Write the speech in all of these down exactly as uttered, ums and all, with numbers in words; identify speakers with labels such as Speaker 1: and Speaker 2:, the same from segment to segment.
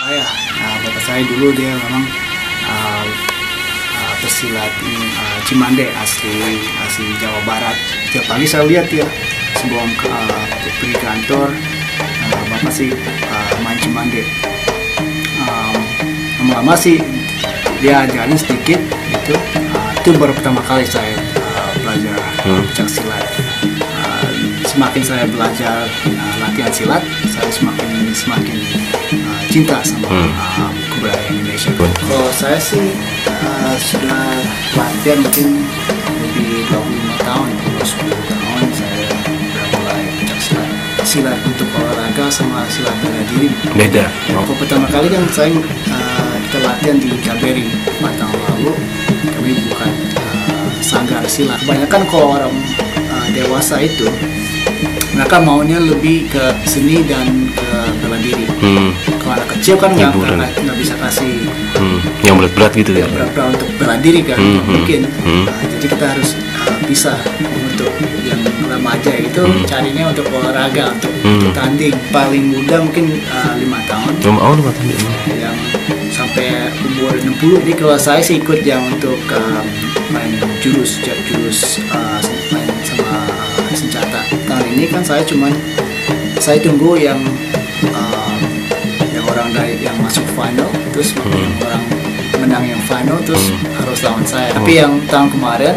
Speaker 1: saya. Nah, bapak saya dulu dia memang uh, uh, pesilat ini uh, Cimande, asli asli Jawa Barat. Tiap pagi saya lihat ya sebelum ke, uh, pergi kantor, uh, bapak sih uh, main Cimande. Um, lama-lama sih dia ajarin sedikit gitu. Uh, itu baru pertama kali saya uh, belajar
Speaker 2: Hmm.
Speaker 1: pencak silat. Uh, semakin saya belajar uh, latihan silat, saya semakin semakin uh, cinta sama
Speaker 2: Hmm.
Speaker 1: uh, kebudayaan Indonesia.
Speaker 2: Hmm.
Speaker 1: Kalau saya sih uh, sudah latihan mungkin lebih dua puluh lima tahun, atau sepuluh tahun saya sudah mulai pencak silat. Silat untuk olahraga sama silat bela diri
Speaker 2: Beda.
Speaker 1: ya, kalau pertama kali kan saya uh, kita latihan di Kbri empat tahun lalu. Kami bukan uh, sanggar silat. Kebanyakan kalau orang uh, dewasa itu mereka maunya lebih ke seni dan ke bela diri.
Speaker 2: Hmm.
Speaker 1: Kalau anak kecil kan nggak
Speaker 2: Hiburan.
Speaker 1: nggak nggak bisa kasih
Speaker 2: Hmm. Yang berat-berat gitu ya.
Speaker 1: berat-berat untuk bela diri kan,
Speaker 2: Hmm,
Speaker 1: nggak
Speaker 2: hmm,
Speaker 1: mungkin.
Speaker 2: hmm.
Speaker 1: Nah, jadi kita harus uh, bisa untuk yang remaja itu
Speaker 2: Hmm.
Speaker 1: carinya untuk olahraga, untuk,
Speaker 2: Hmm.
Speaker 1: untuk tanding. Paling muda mungkin uh, lima tahun.
Speaker 2: Belum mau lu katanya.
Speaker 1: Yang sampai umur enam puluh. Jadi kalau saya sih ikut yang untuk um, main jurus jurus uh, main sama uh, senjata. Tahun ini kan saya cuman saya tunggu yang uh, yang orang dari yang masuk final, terus
Speaker 2: Hmm.
Speaker 1: yang orang menang yang final terus
Speaker 2: Hmm.
Speaker 1: harus lawan saya. Tapi yang tahun kemarin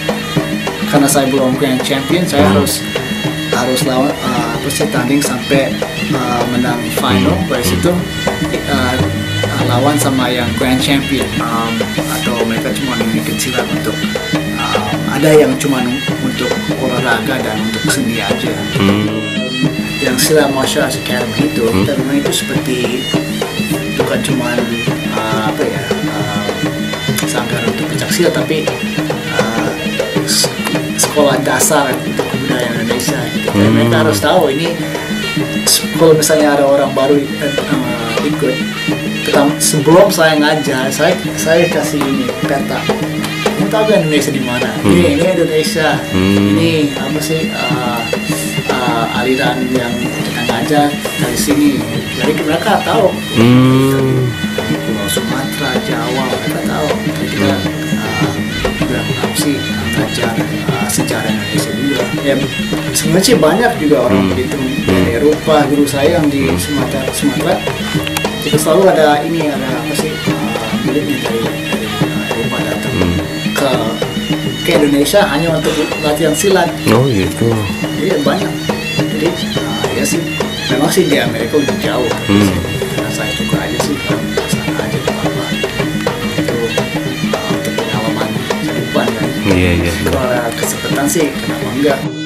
Speaker 1: karena saya belum grand champion, saya
Speaker 2: Hmm.
Speaker 1: harus harus lawan uh, apa sih tanding sampai uh, menang final.
Speaker 2: Hmm.
Speaker 1: Dari situ uh, lawan sama yang grand champion, um, atau mereka cuma ikut silat untuk um, ada yang cuma untuk olahraga dan untuk seni aja.
Speaker 2: Hmm.
Speaker 1: Yang silat martial arts academy itu
Speaker 2: Hmm.
Speaker 1: kita memang itu seperti bukan cuma uh, apa ya uh, sanggar untuk pencak silat, tapi uh, s- sekolah dasar untuk kebudayaan Indonesia gitu. Dan
Speaker 2: Hmm.
Speaker 1: mereka harus tahu ini s- kalau misalnya ada orang baru uh, ikut, pertama, sebelum saya ngajar, saya saya kasih ini peta. Kamu tahu kan Indonesia di mana?
Speaker 2: Hmm.
Speaker 1: Ini ini Indonesia.
Speaker 2: Hmm.
Speaker 1: Ini apa sih uh, uh, aliran yang kita ngajar dari sini. Jadi mereka tahu.
Speaker 2: Hmm.
Speaker 1: Dari Pulau Sumatera, Jawa, mereka tahu. Jadi kita uh, juga apa sih ngajar uh, sejarah Indonesia juga. Ya sebenarnya sih banyak juga orang
Speaker 2: Hmm.
Speaker 1: Belitung dari Eropa. Guru saya yang di Sumatera, Sumatera itu selalu ada ini ada apa sih uh, muridnya dari dari uh, Eropa datang
Speaker 2: Hmm.
Speaker 1: ke ke Indonesia hanya untuk latihan silat.
Speaker 2: Oh gitu.
Speaker 1: Iya banyak. Jadi uh, ya sih memang sih di Amerika lebih jauh.
Speaker 2: Hmm.
Speaker 1: Karena saya juga aja sih kalau ke sana aja ke apa itu uh, untuk pengalaman kehidupan kan.
Speaker 2: Iya iya.
Speaker 1: Kalau ada kesempatan sih kenapa enggak?